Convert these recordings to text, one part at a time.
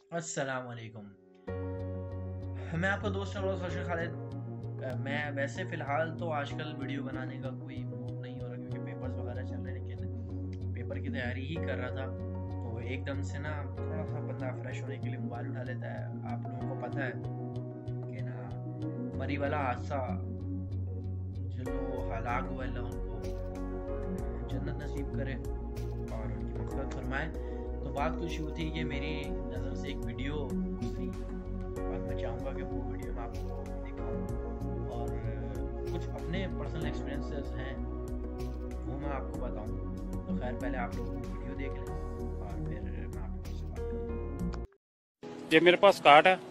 अस्सलाम वालेकुम। मैं आपका दोस्त नवाज़ अशर खालिद। मैं वैसे फ़िलहाल तो आजकल वीडियो बनाने का कोई मूड नहीं हो रहा क्योंकि पेपर्स वगैरह चल रहे हैं, लेकिन पेपर की तैयारी ही कर रहा था तो एकदम से ना थोड़ा सा बंदा फ्रेश होने के लिए मोबाइल उठा लेता है। आप लोगों को पता है कि ना मरी वाला हादसा, जो लोग हलाक हुए अल्लाह उनको जन्नत नसीब करे और उनकी मग़फ़िरत फरमाए। तो बात कुछ यूँ थी कि मेरी नज़र से एक वीडियो गुजरी और मैं चाहूँगा कि वो वीडियो मैं आपको दिखाऊँ और कुछ अपने पर्सनल एक्सपीरियंसेस हैं वो मैं आपको बताऊँ। तो खैर पहले आप लोग वीडियो देख लें और फिर मैं आपको उससे बात करूँ। ये मेरे पास कार्ड है,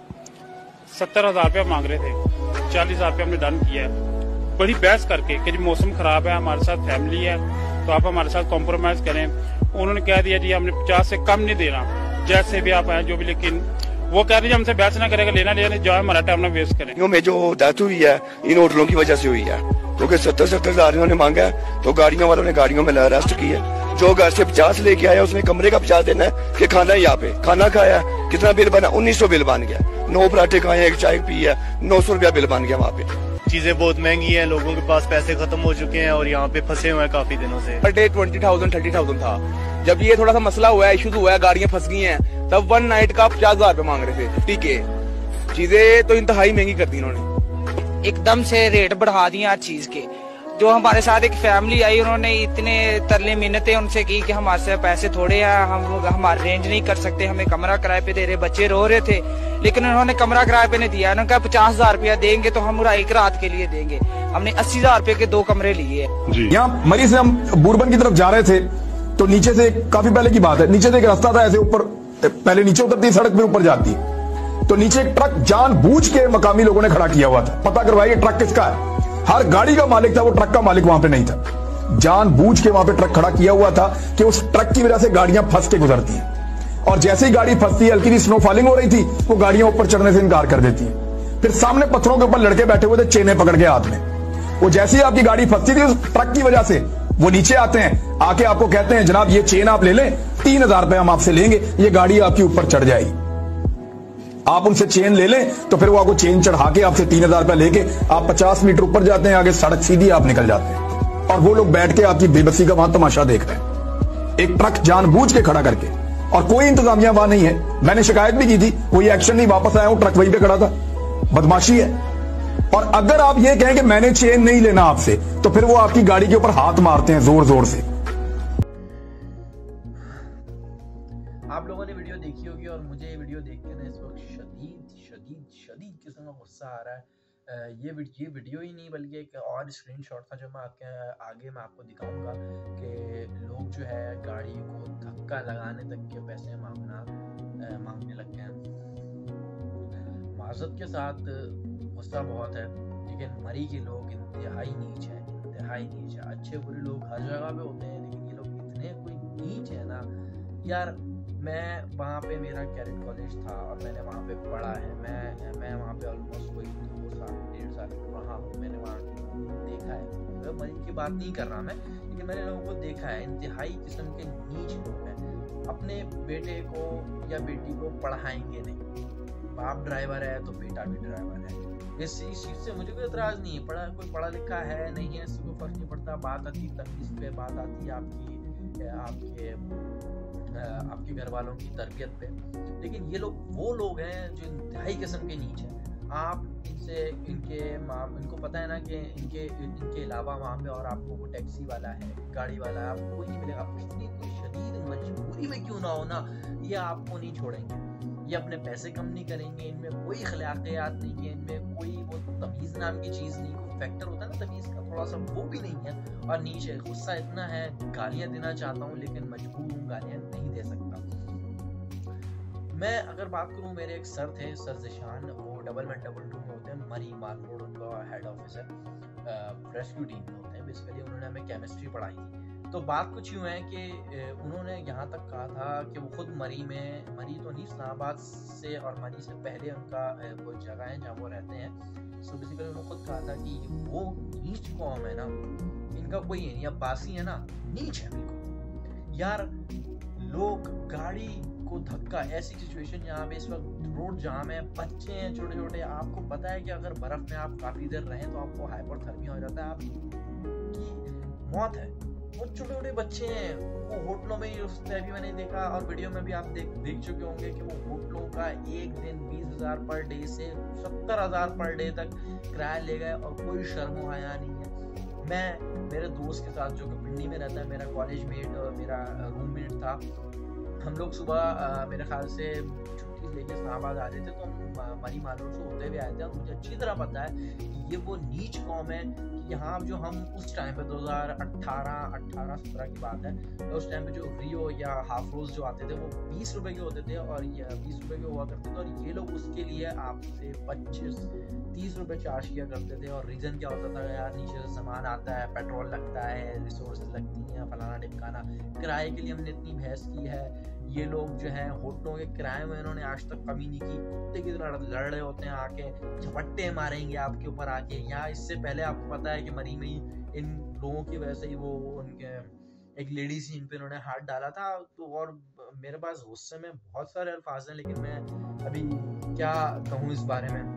70,000 रुपया मांग रहे थे, 40,000 रुपया हमने डन किया है बड़ी बहस करके कि जी मौसम खराब है, हमारे साथ फैमिली है तो आप हमारे साथ कॉम्प्रोमाइज करें। उन्होंने कह दिया जी हमने 50 से कम नहीं देना, जैसे भी आप आए जो भी, लेकिन वो कह रहे हैं हमसे बहस ना करेगा, लेना लेना जो हमारा टाइम ना वेस्ट करें। में जो डेथ हुई है इन होटलों की वजह से हुई है, क्योंकि 70,000 इन्होंने मांगा है तो गाड़ियों वालों ने गाड़ियों में अरेस्ट किया। जो घर से 50 लेके आया उसने कमरे का 50 देना है कि खाना यहाँ पे खाना खाया, कितना बिल बना, 1900 बिल बन गया। 9 पराठे खाए, एक चाय पी है, 900 रुपया बिल बन गया वहाँ पे। चीजें बहुत महंगी हैं, लोगों के पास पैसे खत्म हो चुके हैं और यहाँ पे फंसे हुए हैं काफी दिनों से। पर डे 20,000 30,000 था। जब ये थोड़ा सा मसला हुआ है, इशू हुआ है, गाड़ियां फंस गई हैं, तब वन नाइट का 50,000 रुपए मांग रहे थे। ठीक है, चीजें तो इंतहाई महंगी कर दी इन्होंने, एकदम से रेट बढ़ा दिए हर चीज के। जो हमारे साथ एक फैमिली आई, उन्होंने इतने तरले मिन्नतें उनसे की कि हमारे से पैसे थोड़े हैं, हम हमारे रेंज नहीं कर सकते, हमें कमरा किराए पे दे रहे। बच्चे रो रहे थे लेकिन उन्होंने कमरा किराए पे नहीं दिया। उन्होंने कहा 50,000 रुपया देंगे तो हम पूरा एक रात के लिए देंगे। हमने 80,000 रुपए के 2 कमरे लिए। यहाँ मरी से हम बुरबन की तरफ जा रहे थे तो नीचे से काफी पहले की बात है, नीचे से एक रास्ता था ऐसे ऊपर, पहले नीचे उतरती सड़क पे ऊपर जाती, तो नीचे एक ट्रक जानबूझ के मकामी लोगों ने खड़ा किया हुआ था। पता करवाइए ट्रक किसका है। हर गाड़ी का मालिक था, वो ट्रक का मालिक वहां पे नहीं था। जानबूझ के वहां पे ट्रक खड़ा किया हुआ था कि उस ट्रक की वजह से गाड़ियां फंस के गुजरती हैं, और जैसे ही गाड़ी फंसती है, हल्की सी स्नो फॉलिंग हो रही थी, वो गाड़ियां ऊपर चढ़ने से इनकार कर देती है। फिर सामने पत्थरों के ऊपर लड़के बैठे हुए थे चेने पकड़ के हाथ में। वो जैसे ही आपकी गाड़ी फंसती थी उस ट्रक की वजह से, वो नीचे आते हैं, आके आपको कहते हैं जनाब ये चेन आप ले लें, 3,000 रुपए हम आपसे लेंगे, ये गाड़ी आपकी ऊपर चढ़ जाएगी। आप उनसे चेन ले लें तो फिर वो आपको चेन चढ़ा के आपसे 3,000 रुपए लेके आप 50 मीटर ऊपर जाते हैं, आगे सड़क सीधी आप निकल जाते हैं, और वो लोग बैठ के आपकी बेबसी का वहां तमाशा देख रहे हैं, एक ट्रक जानबूझ के खड़ा करके, और कोई इंतजामिया वहां नहीं है। मैंने शिकायत भी की थी, कोई एक्शन नहीं, वापस आया हूं, ट्रक वहीं पे खड़ा था। बदमाशी है। और अगर आप ये कहें कि मैंने चेन नहीं लेना आपसे, तो फिर वो आपकी गाड़ी के ऊपर हाथ मारते हैं जोर जोर से। आप लोगों ने वीडियो देखी होगी और मुझे ये वीडियो देख के ना इस वक्त शदीद किस्म का गुस्सा आ रहा है। ये वीडियो ही नहीं बल्कि एक और स्क्रीनशॉट था जो मैं आपके आगे मैं आपको दिखाऊंगा कि लोग जो है गाड़ी को धक्का लगाने तक के पैसे मांगने लग गए हैं। माज़रत के साथ गुस्सा बहुत है, लेकिन मरी के लोग इंतहाई नीच है। अच्छे बुरे लोग हर जगह पे होते हैं, लेकिन ये लोग इतने कोई नीच है ना यार। मैं वहाँ पे, मेरा कैरेट कॉलेज था और मैंने वहाँ पे पढ़ा है। मैं वहाँ पे ऑलमोस्ट कोई 2 साल 1.5 साल रहा हूँ। मैंने वहाँ देखा है, मैं मरीज की बात नहीं कर रहा मैं, लेकिन मैंने लोगों को देखा है, इंतहाई किस्म के नीच लोग हैं। अपने बेटे को या बेटी को पढ़ाएंगे नहीं, बाप ड्राइवर है तो बेटा भी ड्राइवर है। इस चीज़ से मुझे कोई एतराज़ नहीं है, कोई पढ़ा लिखा है नहीं है, इससे कोई फर्क नहीं पड़ता। बात आती है तमीज़ पे, बात आती है आपके घर वालों की तरबियत पे। लेकिन ये लोग वो लोग हैं जो इंतहाई किस्म के नीच हैं। आप इनसे इनको पता है ना कि इनके अलावा वहाँ पे और आपको वो टैक्सी वाला है, गाड़ी वाला है, आपको कोई नहीं मिलेगा। आप कितनी कोई शदीद मजबूरी में क्यों ना हो ना, ये आपको नहीं छोड़ेंगे। ये अपने पैसे कम नहीं करेंगे, इनमें कोई अखलाकियात नहीं है, इनमें कोई वो तमीज़ नाम की चीज़ नहीं, कोई फैक्टर होता है ना तमीज़ का, थोड़ा सा वो भी नहीं है। और नीचे गुस्सा इतना है, गालियाँ देना चाहता हूँ लेकिन मजबूर हूँ, गालियाँ नहीं दे सकता। मैं अगर बात करूँ, मेरे एक सर थे, सर ज़िशान, वो डबल 2 में होते हैं, मरी माल रोड उनका हेड ऑफिस है, रेस्क्यू टीम में होते हैं। बेसिकली उन्होंने हमें केमिस्ट्री पढ़ाई थी। तो बात कुछ यूँ है कि उन्होंने यहाँ तक कहा था कि वो खुद मरी तो नहीं, इस्लामाबाद से और मरी से पहले उनका वो जगह है जहाँ वो रहते हैं। सो बेसिकली उन्होंने खुद कहा था कि वो नीच कौम है ना, इनका कोई नहीं, अब बासी है ना, नीच है बिल्कुल यार। लोग गाड़ी को धक्का, ऐसी सिचुएशन यहाँ पे इस वक्त रोड जाम है, बच्चे हैं छोटे छोटे। आपको पता है कि अगर बर्फ में आप काफी देर रहें तो आपको हाइपोथर्मिया हो जाता है, आपकी मौत है। वो छोटे छोटे बच्चे हैं, वो होटलों में ही रुकते हैं। अभी मैंने देखा और वीडियो में भी आप देख चुके होंगे कि वो होटलों का एक दिन 20,000 पर डे से 70,000 पर डे तक किराया ले गए और कोई शर्म आया नहीं है। मैं मेरे दोस्त के साथ जो कि पिंडी में रहता है, मेरा कॉलेज मेट, मेरा रूममेट था, हम लोग सुबह मेरे ख्याल से छुट्टी लेके इस्लामाबाद आ रहे थे, तो हम मरी मालूम से होते हुए आए थे। और मुझे अच्छी तरह पता है कि ये वो नीच कौम है कि यहाँ जो हम उस टाइम पे 2018-17 की बात है, तो उस टाइम पे जो रियो या हाफ रोज जो आते थे वो 20 रुपए के होते थे और 20 रुपए के हुआ करते थे, और ये लोग उसके लिए आपसे 25-30 रुपए चार्ज किया करते थे। और रीजन क्या होता था, यार नीचे से सामान आता है, पेट्रोल लगता है, रिसोर्सेज लगती हैं, फलाना ढिमकाना, किराए के लिए हमने इतनी बहस की है। ये लोग जो है होटलों के किराए में इन्होंने आज तक कमी नहीं की, कुत्ते की तरह लड़ रहे होते हैं, आके झपट्टे मारेंगे आपके ऊपर आके। यहाँ इससे पहले आपको पता है कि मरी में ही इन लोगों की वजह से ही वो उनके एक लेडीज इन पे उन्होंने हाथ डाला था। तो और मेरे पास गुस्से में बहुत सारे अल्फाज हैं, लेकिन मैं अभी क्या कहूँ इस बारे में।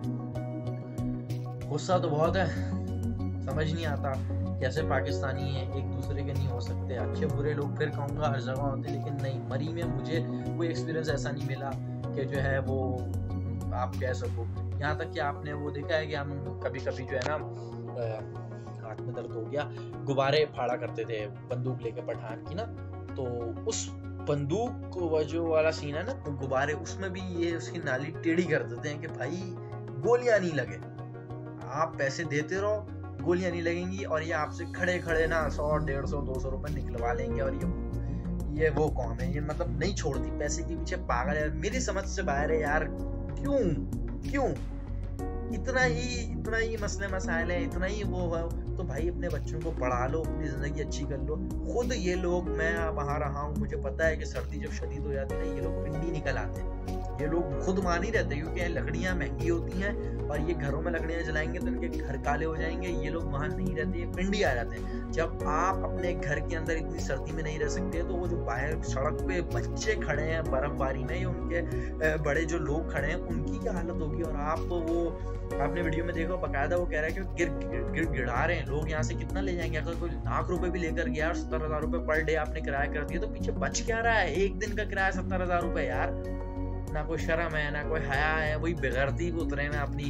गुस्सा तो बहुत है, समझ नहीं आता कैसे पाकिस्तानी है एक दूसरे के नहीं हो सकते। अच्छे बुरे लोग फिर कहूँगा हर जगह होते, लेकिन नहीं, मरी में मुझे कोई एक्सपीरियंस ऐसा नहीं मिला कि जो है वो आप कह सको। यहाँ तक कि आपने वो देखा है कि हम कभी कभी जो है ना, हाथ में दर्द हो गया, गुब्बारे फाड़ा करते थे बंदूक लेके पठान की ना, तो उस बंदूक जो वाला सीन है ना, तो गुब्बारे उसमें भी ये उसकी नाली टेढ़ी कर देते हैं कि भाई गोलियां नहीं लगे, आप पैसे देते रहो, गोलियां नहीं लगेंगी। और ये आपसे खड़े खड़े ना 100, 150, 200 रुपए निकलवा लेंगे। और ये वो कौन है, ये मतलब नहीं छोड़ती, पैसे के पीछे पागल है। मेरी समझ से बाहर है यार, क्यों इतना ही मसले मसाइल है, इतना ही वो है, तो भाई अपने बच्चों को पढ़ा लो, अपनी जिंदगी अच्छी कर लो। खुद ये लोग, मैं वहां रहा हूँ, मुझे पता है कि सर्दी जब शदीद हो जाती है ना, ये लोग पिंडी निकल आते हैं। ये लोग खुद मान नहीं रहते, क्योंकि लकड़ियां महंगी होती हैं और ये घरों में लकड़ियां जलाएंगे तो इनके घर काले हो जाएंगे। ये लोग वहां नहीं रहते, ये पिंडी आ जाते हैं। जब आप अपने घर के अंदर इतनी सर्दी में नहीं रह सकते, तो वो जो बाहर सड़क पे बच्चे खड़े हैं बर्फबारी में, या उनके बड़े जो लोग खड़े हैं, उनकी क्या हालत होगी। और आपने वीडियो में देखो, बकायदा वो कह रहा है कि गिड़ा रहे हैं लोग, यहाँ से कितना ले जाएंगे। अगर कोई लाख रुपए भी लेकर गया और 70,000 रुपए पर डे आपने किराया कर दिया, तो पीछे बच क्या रहा है? एक दिन का किराया 70,000 रुपए यार। ना कोई शर्म है, ना कोई हया है, वही बेगर्दी उतरे में अपनी।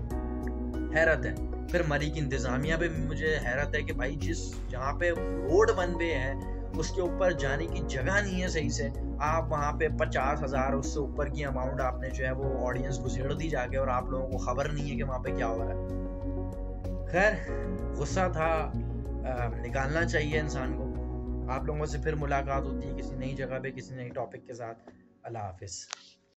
हैरत है। फिर मरी की इंतजामिया पे मुझे हैरत है कि भाई जहाँ पे रोड वन वे है उसके ऊपर जाने की जगह नहीं है सही से, आप वहाँ पे 50,000 उससे ऊपर की अमाउंट आपने जो है वो ऑडियंस को छेड़ दी जाके, और आप लोगों को खबर नहीं है कि वहाँ पे क्या हो रहा है। खैर गुस्सा था, निकालना चाहिए इंसान को। आप लोगों से फिर मुलाकात होती है किसी नई जगह पे, किसी नई टॉपिक के साथ। अल्लाह हाफिज।